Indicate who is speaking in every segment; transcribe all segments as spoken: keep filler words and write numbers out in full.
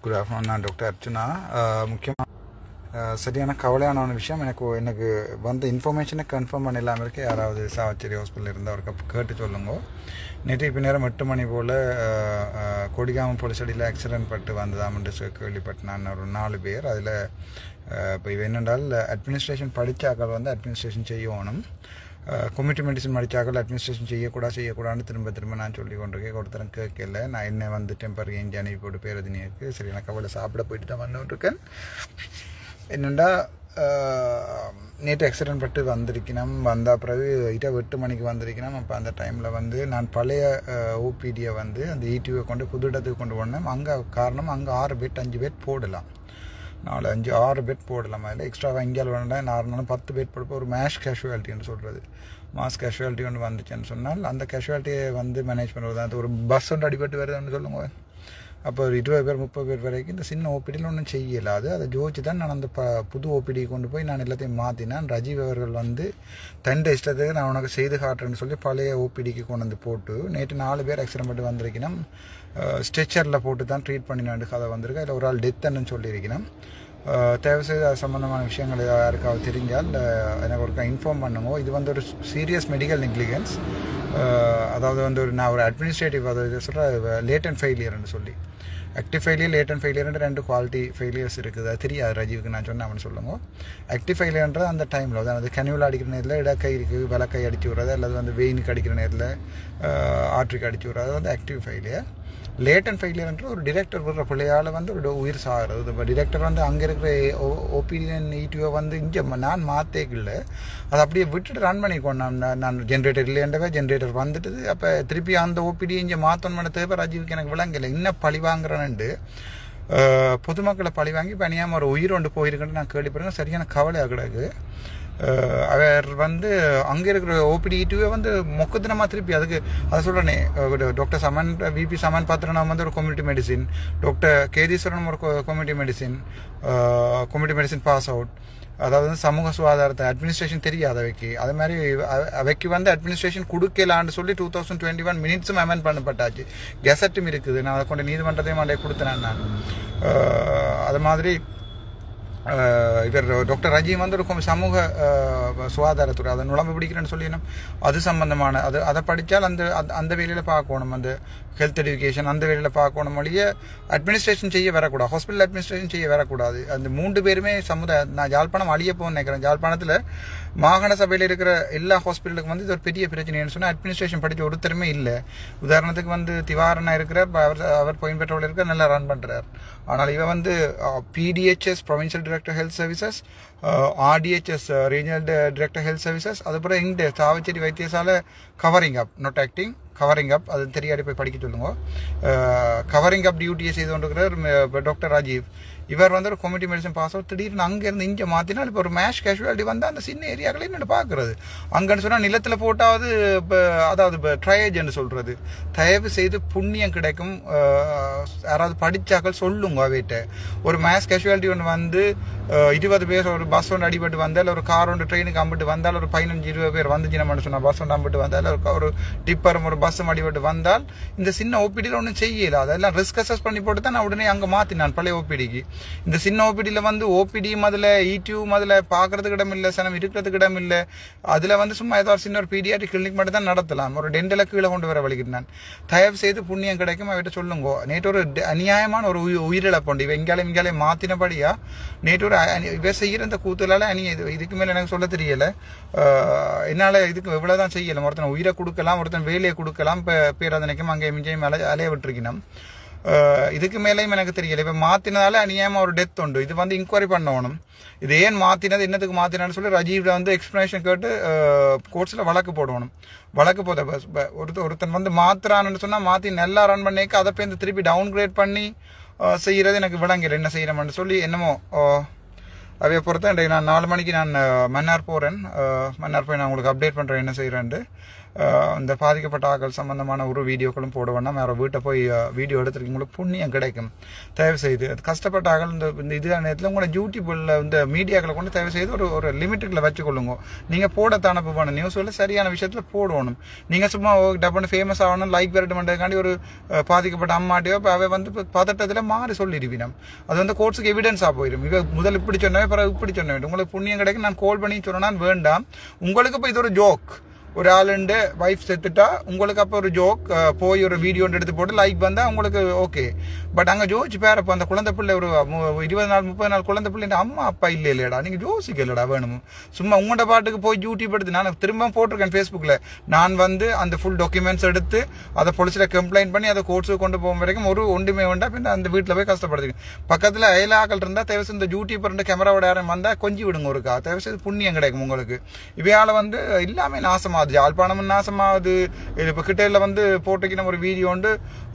Speaker 1: Good afternoon. நான் doctor Archuna. முக்கியமாக சரியான கவலையான ஒரு விஷயம், எனக்கு எனக்கு வந்த இன்ஃபர்மேஷனை கன்ஃபார்ம் பண்ண இல்லாமல் இருக்க யாராவது சாவச்சேரி ஹாஸ்பிட்டலில் இருந்தால் அவருக்கு கேட்டு சொல்லுங்க. நேற்று இப்போ நேரம் எட்டு மணி போல் கொடிகாமம் போலீஸ் அடியில் ஆக்சிடென்ட் பட்டு வந்ததாமன்று கேள்விப்பட்டு நான் ஒரு நாலு பேர். அதில் இப்போ இவ என்னென்றால் அட்மினிஸ்ட்ரேஷன் படித்தாக்கள் வந்து அட்மினிஸ்ட்ரேஷன் செய்யணும், கம்யூனிட்டி மெடிசன் படித்தாக்கள் அட்மினிஸ்ட்ரேஷன் செய்யக்கூடாது செய்யக்கூடாதுன்னு திரும்ப திரும்ப நான் சொல்லி கொண்டிருக்கேன். ஒருத்தரும் கேட்கல. நான் என்ன வந்து டெம்பரரி எஞ்சி அனுப்பி போட்டு பேரதினியருக்கு சரி எனக்கு அவளை சாப்பிட போயிட்டு தான் வந்துட்டுருக்கேன். என்னென்னா நேற்று ஆக்சிடென்ட் பட்டு வந்திருக்கணும். வந்த பிறகு இரவு எட்டு மணிக்கு வந்திருக்கணும். அப்போ அந்த டைமில் வந்து நான் பழைய ஓபிடியை வந்து அந்த ஈடியூவை கொண்டு புது இடத்துக்கு கொண்டு போனேன். அங்கே காரணம் அங்கே ஆறு பெட் அஞ்சு பெட் போடலாம், நாலு அஞ்சு ஆறு பெட் போடலாம். அதில் எக்ஸ்ட்ராவாக இங்கேயால் வேண்டாம் நார்மலாக பத்து பெட் போடுப்போம். ஒரு மேஷ் கேஷுவாலிட்டின்னு சொல்கிறது, மாஸ் கேஷுவாலிட்டி ஒன்று வந்துச்சுன்னு சொன்னால் அந்த கேஷுவாலிட்டியை வந்து மேனேஜ் பண்ணுறது தான். அது ஒரு பஸ் ஒன்று அடிபட்டு வருதுன்னு சொல்லுங்க. அப்போ ஒரு இருபது பேர் முப்பது பேர் வரைக்கும் இந்த சின்ன ஓபிடியில் ஒன்றும் செய்யலாது. அதை ஜோதிச்சு தான் நான் அந்த ப புது ஓபிடி கொண்டு போய் நான் எல்லாத்தையும் மாற்றினேன். ரஜீவ் அவர்கள் வந்து தண்டை இஷ்டத்துக்கு நான் உனக்கு செய்து காட்டுறேன்னு சொல்லி பழைய ஓபிடிக்கு கொண்டு வந்து போட்டு நேற்று நாலு பேர் ஆக்சிடென்ட் பட்டு வந்திருக்கணும். ஸ்ட்ரெச்சரில் போட்டு தான் ட்ரீட் பண்ணினாண்டு கதை வந்திருக்கு. அதில் ஒரு ஆள் டெத்துன்னு சொல்லியிருக்கணும். தேவை செய்து அது சம்மந்தமான விஷயங்கள் யாருக்காவது தெரிஞ்சால் எனக்கு ஒரு இன்ஃபார்ம் பண்ணுங்க. இது வந்து ஒரு சீரியஸ் மெடிக்கல் நெக்லிகன்ஸ். அதாவது வந்து ஒரு நான் ஒரு அட்மினிஸ்ட்ரேட்டிவ் அதாவது சொல்கிற லேட்டன் ஃபெயிலியர்னு சொல்லி ஆக்டிவ் ஃபெயிலியர் லேட்டன் ஃபெயிலியர்ன்ற ரெண்டு குவாலிட்டி ஃபெயிலியர்ஸ் இருக்குது. அது தெரியாது ரஜீவுக்கு நான் சொன்னேன் அவனு சொல்லுங்க. ஆக்டிவ் ஃபெயிலியர்ன்றது அந்த டைமில் அதாவது கனிவில் அடிக்கிற நேரத்தில் இடக்கை இருக்குது விளக்கை அடித்து விடுறது, அல்லது வந்து வெயினுக்கு அடிக்கிற நேரத்தில் ஆட்ரிக்கு அடித்து விடுறது, அது வந்து ஆக்டிவ் ஃபெயிலியர். லேட்டன் ஃபெயிலியர்ன்ற ஒரு டிரெக்டர் விடுற பிள்ளையால் வந்து ஒரு உயிர் சாகிறது. இப்போ டிரெக்டர் வந்து அங்கே இருக்கிற ஓ ஓபிடிஎன் ஈடியூவை வந்து இங்கே நான் மாற்றேக்கில்லை, அதை அப்படியே விட்டுட்டு ரன் பண்ணிக்கோம். நான் நான் ஜென்ரேட்டர் இல்லைன்றவே ஜென்ரேட்டர் வந்துட்டுது. அப்போ திருப்பி அந்த ஓபிடி இங்கே மாற்றணும் தேவை ரஜீவுக்கு எனக்கு விளங்கலை. இன்னும் பழி வாங்குறேன்ட்டு பொதுமக்களை பழி வாங்கி பணியாமல் ஒரு உயிர் ஒன்று போயிருக்குன்னு நான் கேள்விப்படுறேன். சரியான கவலையாக கிடக்கு. அவர் வந்து அங்கே இருக்கிற ஓபிடி ஈடியூவை வந்து மொக்கத்தினமாக திருப்பி அதுக்கு அதை சொல்கிறேனே. டாக்டர் சமன் விபி சமன் பாத்திரனா வந்து ஒரு கம்யூனிட்டி மெடிசின், டாக்டர் கேதீஸ்வரன் ஒரு community medicine community medicine pass out. அதாவது வந்து சமூக சுகாதாரத்தை அட்மினிஸ்ட்ரேஷன் தெரியாது அவைக்கு. அது மாதிரி அவைக்கு வந்து அட்மினிஸ்ட்ரேஷன் கொடுக்கலான்னு சொல்லி டூ தௌசண்ட் டுவெண்ட்டி ஒன் மினிட்ஸும் அமெண்ட் பண்ணப்பட்டாச்சு. கெசட்டும் இருக்குது. நான் அதை கொண்டு நீதிமன்றத்தையும் அண்டைய கொடுத்தேன் நான். அது மாதிரி இவர் டாக்டர் ரஜீவ் வந்து ஒரு சமூக சுகாதாரத்துறை அதை நுழம்பு பிடிக்கிறேன்னு சொல்லிடணும். அது சம்பந்தமான அது அதை படித்தால் அந்த அந்த வேலையில் பார்க்கணும். அந்த ஹெல்த் எஜுகேஷன் அந்த வேலையில் பார்க்கணும். வழிய அட்மினிஸ்ட்ரேஷன் செய்ய வரக்கூடாது, ஹாஸ்பிட்டல் அட்மினிஸ்ட்ரேஷன் செய்ய வரக்கூடாது. அந்த மூன்று பேருமே சமுதாய நான் யாழ்ப்பாணம் அழிய போகணும்னு நினைக்கிறேன். யாழ்ப்பாணத்தில் மாகாண சபையில் இருக்கிற எல்லா ஹாஸ்பிட்டலுக்கும் வந்து இது ஒரு பெரிய பிரச்சனைன்னு சொன்னால் அட்மினிஸ்ட்ரேஷன் படித்த ஒருத்தருமே இல்லை. உதாரணத்துக்கு வந்து திவாரணா இருக்கிறார், அவர் அவர் பாயிண்ட் பெட்ரோல் இருக்கிற நல்லா ரன் பண்ணுறார். ஆனால் இவன் வந்து PDHS provincial director health services, RDHS regional director health services, அதுபோல் இங்கே சாவச்சேரி வைத்தியசாலை covering up not acting covering up அது தெரியாடி போய் படிக்க சொல்லுங்க. கவரிங் அப் டியூட்டியை செய்து கொண்டிருக்கிறார் டாக்டர் ராஜீவ். இவர் வந்து ஒரு கம்யூனிட்டி மெடிசன் பாஸ் அவுட். திடீர்னு அங்கேருந்து இங்கே மாற்றினால் இப்போ ஒரு மேஷ் கேஷுவாலிட்டி வந்து அந்த சின்ன ஏரியாக்களே என்னென்னு பார்க்குறது. அங்கன்னு சொன்னால் நிலத்தில் போட்டாவது இப்போ அதாவது இப்போ ட்ரையேஜ்ன்னு சொல்கிறது. தயவு செய்து புண்ணியம் கிடைக்கும். யாராவது படித்தாக்கள் சொல்லுங்க அவைகிட்ட. ஒரு மேஷ் கேஷுவாலிட்டி ஒன்று வந்து இருபது பேர் ஒரு பஸ் ஒன்று அடிபட்டு வந்தால், ஒரு கார் ஒன்று ட்ரெயினுக்கு அம்பிட்டு வந்தால், ஒரு பதினஞ்சு இருபது பேர் வந்துச்சுன்னு சொன்னால் பஸ் ஒன்று அம்பிட்டு வந்தால், ஒரு டிப்பரும் ஒரு பஸ்ஸும் அடிபட்டு வந்தால் இந்த சின்ன ஓபிடியில் ஒன்றும் செய்யல. அதெல்லாம் ரிஸ்க் அசஸ் பண்ணி போட்டு தான் நான் உடனே அங்கே மாற்றினான் பழைய ஓபிடிக்கு. இந்த சின்ன ஓபிடியில் வந்து ஓபிடியும் அதில் ஈடியூவும் அதில் பார்க்கறதுக்கு இடம் இல்லை, சனம் இருக்கிறதுக்கு இடம் இல்லை. அதில் வந்து சும்மா ஏதோ ஒரு சின்ன ஒரு பீடியாட்ரிக் கிளினிக் மட்டும் தான் நடத்தலாம். ஒரு டென்டலை கீழே கொண்டு வர வலிக்கிறேன். தயவு செய்து புண்ணியம் கிடைக்கும் அவர்கிட்ட சொல்லுங்க. நேற்று ஒரு அநியாயமான ஒரு உயிரிழப்புண்டு இவ இங்காலே இங்காலே மாற்றினபடியா நேற்று ஒரு இவ செய்கிற இந்த கூத்துலால அணி இது இதுக்கு மேலே எனக்கு சொல்ல தெரியலை. என்னால் இதுக்கு இவ்வளோதான் செய்யலாம். ஒருத்தன் உயிரை கொடுக்கலாம், ஒருத்தன் வேலையை கொடுக்கலாம். இப்போ பேராதனைக்கும் அங்கே மிஞ்சையும் அலை அலைய விட்டுருக்கணும். இதுக்கு மேலேயும் எனக்கு தெரியல. இப்போ மாற்றினதால அநியாயமாக ஒரு டெத் உண்டு. இது வந்து இன்கொயரி பண்ணணும். இது ஏன் மாற்றினது என்னத்துக்கு மாற்றினான்னு சொல்லி ரஜீவில் வந்து எக்ஸ்ப்ளனேஷன் கேட்டு கோர்ட்ஸில் வழக்கு போடணும். வழக்கு போத ஒருத்தர் ஒருத்தன் வந்து மாத்திரான்னு சொன்னால் மாற்றி நல்லா ரன் பண்ணிக்க அதை போய் திருப்பி டவுன் கிரேட் பண்ணி செய்கிறது எனக்கு விளங்கல. என்ன செய்யணும்னு சொல்லி என்னமோ அவைய பொறுத்த இன்றைக்கு நான் நாலு மணிக்கு நான் மன்னார் போகிறேன். மன்னார் போய் நான் உங்களுக்கு அப்டேட் பண்ணுறேன் என்ன செய்கிறேன்ட்டு. இந்த பாதிக்கப்பட்ட ஆக்கள் சம்பந்தமான ஒரு வீடியோக்களும் போட வேண்டாம். வேறு வீட்டை போய் வீடியோ எடுத்துருக்கீங்களுக்கு புண்ணியம் கிடைக்கும். தயவு செய்து கஷ்டப்பட்ட ஆக்கள் இந்த இந்த இது நேரத்தில் உங்களோட யூடியூப்பில் இந்த மீடியாக்களை கொண்டு தயவு செய்து ஒரு ஒரு லிமிட்டுக்குள்ள வச்சுக்கொள்ளுங்க. நீங்கள் போட தனப்பு பண்ண நியூஸ்களில் சரியான விஷயத்தில் போடணும். நீங்கள் சும்மா டப்புன்னு ஃபேமஸ் ஆகணும், லைக் வரட்டு பண்ணுறதுக்காண்டி ஒரு பாதிக்கப்பட்ட அம்மாட்டியோ அவை வந்து பதட்டத்தில் மாறி சொல்லிடுவினம். அது வந்து கோர்ட்ஸுக்கு எவிடன்ஸாக போயிடும். இவ முதல் இப்படி சொன்னவே பிறகு இப்படி சொன்ன வேண்டும். உங்களுக்கு புண்ணியம் கிடைக்கும். நான் கால் பண்ணி சொன்னால் வேண்டாம். உங்களுக்கு இப்போ இது ஒரு ஜோக். ஒரு ஆளுண்டு வைஃப் செத்துட்டா உங்களுக்கு அப்போ ஒரு ஜோக் போய் ஒரு வீடியோ எடுத்து போட்டு லைக் வந்தால் உங்களுக்கு ஓகே. பட் அங்கே ஜோதிச்சு பேரப்போ அந்த குழந்தை பிள்ளை ஒரு இருபது நாள் முப்பது நாள் குழந்தை பிள்ளை அம்மா அப்பா இல்லை இல்லையடா, நீங்கள் ஜோசிக்க இல்லைடா வேணும். சும்மா உங்களோட பாட்டுக்கு போய் யூடியூப் எடுத்து நான் திரும்ப போட்டிருக்கேன் ஃபேஸ்புக்கில். நான் வந்து அந்த ஃபுல் டாக்குமெண்ட்ஸ் எடுத்து அதை போலீஸில் கம்ப்ளைண்ட் பண்ணி அதை கோர்ட்ஸுக்கு கொண்டு போகும் வரைக்கும் ஒரு ஒன்றுமே வேண்டாம். பின்ன அந்த வீட்டில் போய் கஷ்டப்படுத்துங்க. பக்கத்தில் அயலாக்கள் இருந்தால் தேவை இந்த யூடியூப் ரெண்டு கேமராவோட யாரும் வந்தால் கொஞ்சம் விடுங்க ஒருக்கா. தேவை செய்து புண்ணியம் கிடைக்கும் உங்களுக்கு. இவையால் வந்து எல்லாமே நாசமாகுது. யாழ்ப்பாணமும் நாசமாகுது. இப்போ கிட்டையில் வந்து போட்டுக்கின ஒரு வீடியோ உண்டு.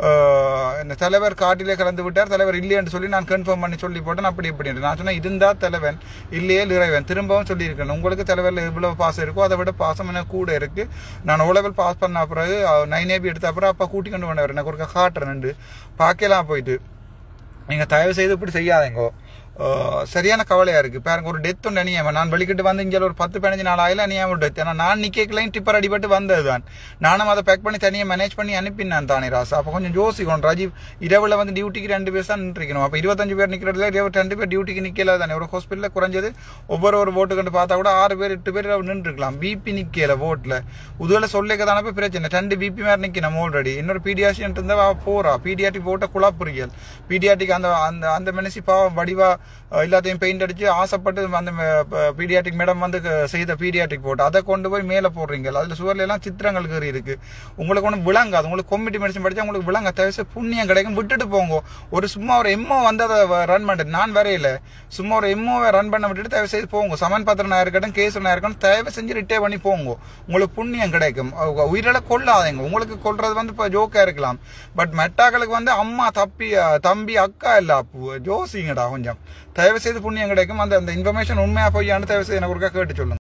Speaker 1: இந்த தலைவர் காட்டிலே கலந்து விட்டார், தலைவர் இல்லையென்று சொல்லி நான் கன்ஃபார்ம் பண்ணி சொல்லி போட்டேன். அப்படி இப்படி நான் சொன்னேன் இருந்தால் தலைவன் இல்லையே இறைவன். திரும்பவும் சொல்லியிருக்கேன் உங்களுக்கு தலைவரில் எவ்வளவு பாசம் இருக்கோ அதை விட பாசம் எனக்கு கூட இருக்கு. நான் ஓ லெவல் பாஸ் பண்ண பிறகு நைன் ஏபி எடுத்த அப்புறம் அப்பா கூட்டி கொண்டு வந்தவர் எனக்கு ஒரு காட்டுறேன் பார்க்கலாம் போயிட்டு. நீங்கள் தயவு செய்து இப்படி செய்யாதீங்கோ. சரியான கவலையா இருக்கு. பாருங்க ஒரு டெத் ஒன்று அணியாம நான் வெளிக்கிட்டு வந்து இங்கே ஒரு பத்து பதினஞ்சு நாள் ஆகல அணியாம ஒரு டெத். ஏன்னா நான் நிக்கலையும் டிப்பர் அடிபட்டு வந்தது தான். நானும் அதை பேக் பண்ணி தனியாக மேனேஜ் பண்ணி அனுப்பினான் தானே ராசா. அப்போ கொஞ்சம் யோசிக்கணும். ராஜீவ் இரவுல வந்து டியூட்டிக்கு ரெண்டு பேர் தான் நின்றுக்கணும். அப்போ இருபத்தஞ்சு பேர் நிற்கிறதுல இருபத்தி ரெண்டு பேர் டியூட்டிக்கு நிக்கல தானே. ஒரு ஹாஸ்பிட்டலில் குறைஞ்சது ஒவ்வொரு ஒரு ஓட்டு கண்டு பார்த்தா கூட ஆறு பேர் எட்டு பேர் நின்றுருக்கலாம். பிபி நிக்கல ஓட்டில் உதுவில் சொல்லிக்க தானே போய் பிரச்சனை. ரெண்டு பிபி மாதிரி நிற்கணும் ஆல்ரெடி. இன்னொரு பீடியாஷியன் இருந்தா போறா பீடியாட்டிக் போட்ட குழாப்புரியல். பீடியாட்டிக் அந்த அந்த அந்த மனசி பாவம் வடிவா எல்லாத்தையும் பெயிண்ட் அடிச்சு ஆசைப்பட்டு அந்த பீடியாட்டிக் மேடம் வந்து செய்த பீடியாட்டிக் போட்டு அதை கொண்டு போய் மேலே போடுறீங்க. அதில் சுவர்ல எல்லாம் சித்திரங்கள் கறி இருக்கு. உங்களுக்கு ஒன்று விளங்காது. உங்களுக்கு கொமிட்டி மெடிசன் படிச்சா உங்களுக்கு விளங்க தேவை புண்ணியம் கிடைக்கும். விட்டுட்டு போங்க. ஒரு சும்மா ஒரு எம்ஓ வந்து அதை ரன் பண்ணிட்டு நான் வரையில சும்மா ஒரு எம்ஓவை ரன் பண்ண விட்டுட்டு தயவு செய்து போங்க. சமன் பத்திரனா இருக்கட்டும் கேஸ் ஒன்றா இருக்கட்டும் தயவு செஞ்சு ரிட்டே பண்ணி போங்க. உங்களுக்கு புண்ணியம் கிடைக்கும். உயிரில கொள்ளாதீங்க. உங்களுக்கு கொள்றது வந்து இப்போ ஜோக்கா இருக்கலாம். பட் மெட்டாக்களுக்கு வந்து அம்மா தப்பி தம்பி அக்கா இல்ல ஜோசிங்கடா கொஞ்சம் தயவு செய்து புண்ணியம் கிடைக்கும். அந்த அந்த இன்ஃபர்மேஷன் உண்மையா பொய்யான்னு தயவு செய்து எனக்கு ஒருக்கா கேட்டு சொல்லுங்க.